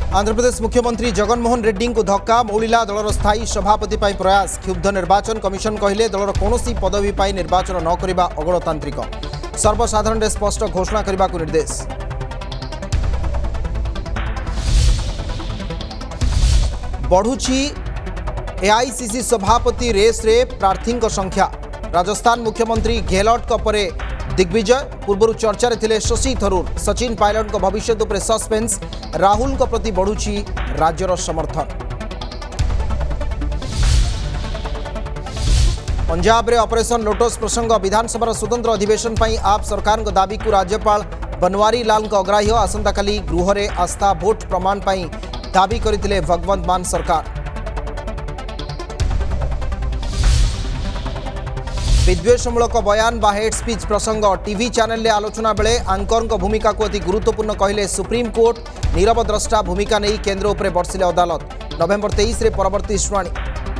आंध्र प्रदेश मुख्यमंत्री जगनमोहन रेड्डी को धक्का मौलिला दलर स्थायी सभापति प्रयास क्षुब्ध निर्वाचन कमिशन कहले दलर कौनसी पदवी पर निर्वाचन न करने अगणतांत्रिक सर्वसाधारण स्पष्ट घोषणा करने को निर्देश। बढ़ुची एआईसीसी सभापति रेस रे प्रार्थी संख्या राजस्थान मुख्यमंत्री गेहलोट परे दिग्विजय पूर्व चर्चा थे शशि थरूर सचिन पायलट भविष्य उपर सस्पेंस राहुल प्रति बढ़ुची राज्यर समर्थन। पंजाब रे ऑपरेशन लोटस प्रसंग विधानसभा स्वतंत्र अधिवेशन पर आप सरकार दाबी को राज्यपाल बनवारी लाल अग्राह्य आसंता काली गृह रे आस्था भोट प्रमाण पर दाबी करथिले भगवंत मान सरकार। विद्वेषमूलक बयान बा हेड स्पीच प्रसंग टीवी चैनल ले आलोचना बेले आंकर भूमिका को अति गुरुत्वपूर्ण कहले सुप्रीम कोर्ट नीरव द्रष्टा भूमिका नहीं केन्द्र उपरे बर्षिले अदालत नवेम्बर 23 रे परवर्ती शुणाणी।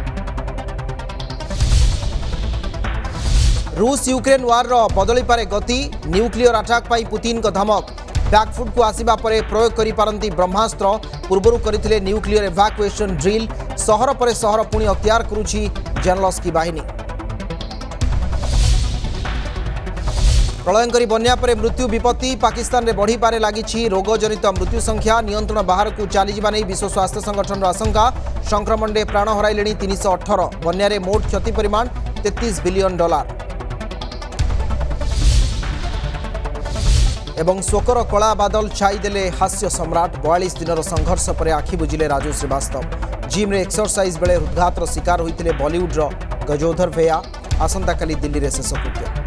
रूस यूक्रेन वार बदली पारे गति न्यूक्लियर अटैक पाई पुतिन को धमक बैकफुट को आसिबा परे प्रयोग करि पारंती ब्रह्मास्त्र पूर्वरु करिथिले न्यूक्लियर इवैक्यूएशन ड्रिल सहर परे सहर पुणी अख्तियार करुछि जेनलस्की बाहिनी। प्रलयंकरी बन्या परे मृत्यु विपत्ति पाकिस्तान रे बढ़ी पारे लागिछि रोग जनित मृत्यु संख्या नियंत्रण बाहर को चली जावा नहीं विश्व स्वास्थ्य संगठन आशंका संक्रमण रे प्राण हराइलेनी 318 बन्या रे मोट क्षति परिमाण $33 बिलियन एवं शोकर कला बादल छाई देले हास्य सम्राट 42 दिन संघर्ष पर आखि बुझिले राजू श्रीवास्तव जिम रे एक्सरसाइज बेले हृदघातर शिकार होइतिले बॉलीवुड गजोधर वेया आसंता काली दिल्ली रे शेष कृत्य।